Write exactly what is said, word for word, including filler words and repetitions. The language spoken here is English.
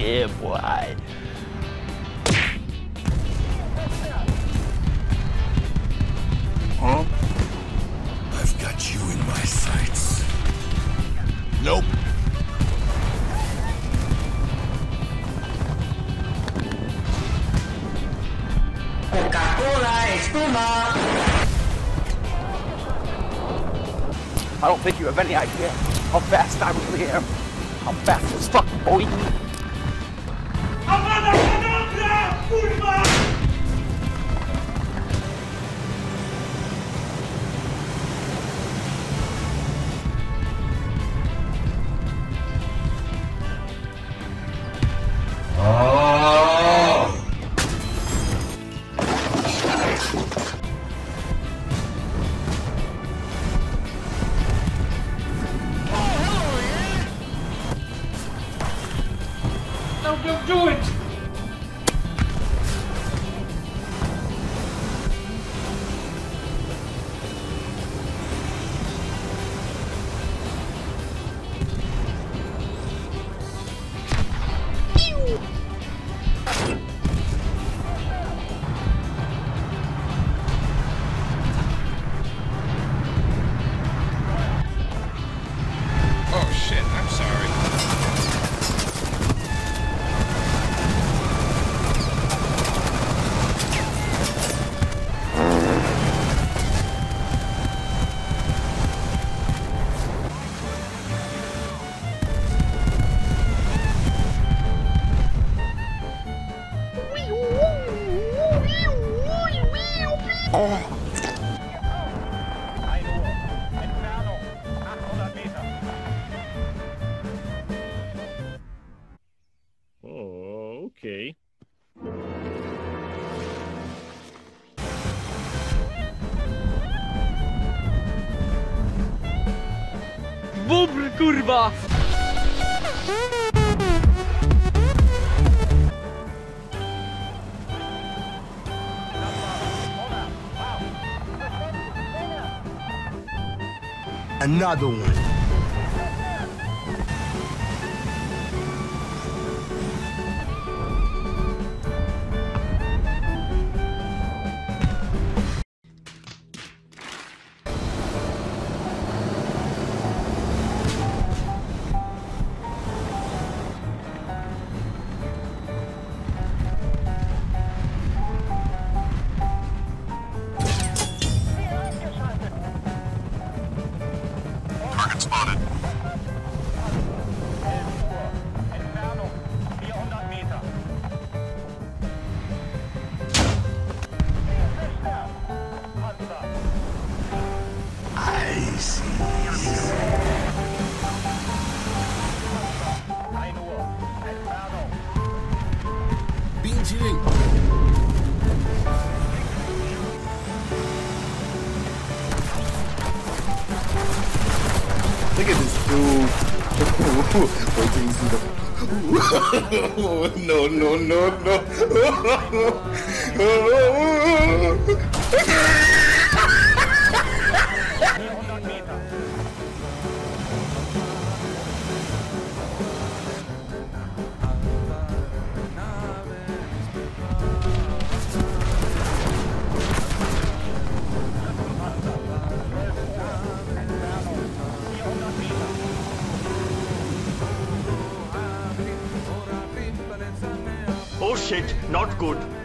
Yeah, boy. Huh? I've got you in my sights. Nope. Coca-Cola, espuma. I don't think you have any idea how fast I really am. I'm fast as fuck, boy. Don't do it! Oh shit, I'm sorry. Oh, okay. Bubr, kurwa! Another one. Target spotted. I see. Look at this dude. Wait till you see the. No, no, no, no. Oh shit, not good.